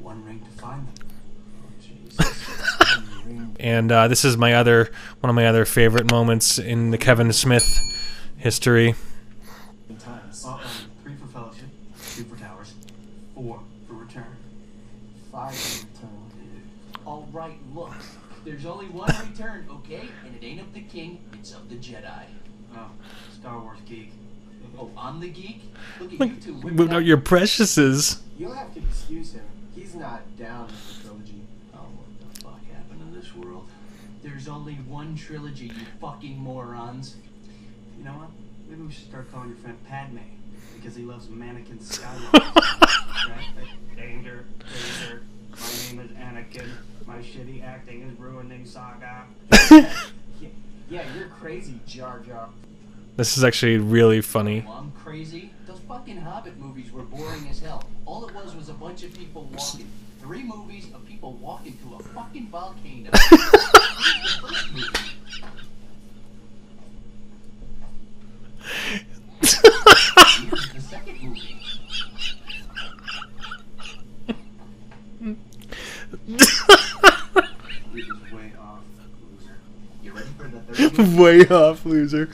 one ring to find them. Oh, Jesus. And this is one of my other favorite moments in the Kevin Smith history. 3 for fellowship, 2 for towers, 4 for return, 5 for return. All right, look, there's only one return, okay? And it ain't of the king, it's of the Jedi. Oh, Star Wars geek. Oh, I'm the geek? Look at you two whipping out Your preciouses. You'll have to excuse him. He's not down with the trilogy. Oh, what the fuck happened in this world? There's only one trilogy, you fucking morons. You know what? Maybe we should start calling your friend Padme, because he loves mannequin skywalkers. Right? Danger, danger. My name is Anakin. My shitty acting is ruining Saga. Yeah, you're crazy, Jar Jar. This is actually really funny. Well, I'm crazy. Those fucking Hobbit movies were boring as hell. All it was a bunch of people walking. 3 movies of people walking to a fucking volcano. The first movie. Here's the second movie. It is way off, loser. You ready for the third movie? Way off, loser.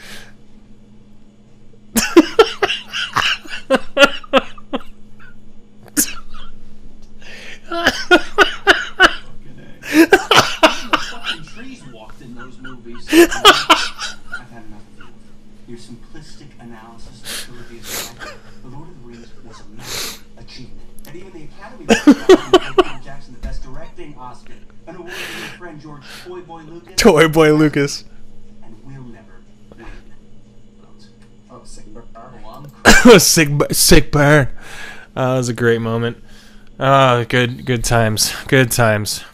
Fucking trees walked in those movies. I've had enough of you. Your simplistic analysis of Trilogy aside, The Lord of the Rings was a massive achievement. And even the Academy gave Peter Jackson the Best Directing Oscar, an award to your friend George Toy Boy Lucas. Toy Boy Lucas. And we'll never win. Oh, sick burn. Oh, I'm Sick burn. That was a great moment. Good times. Good times.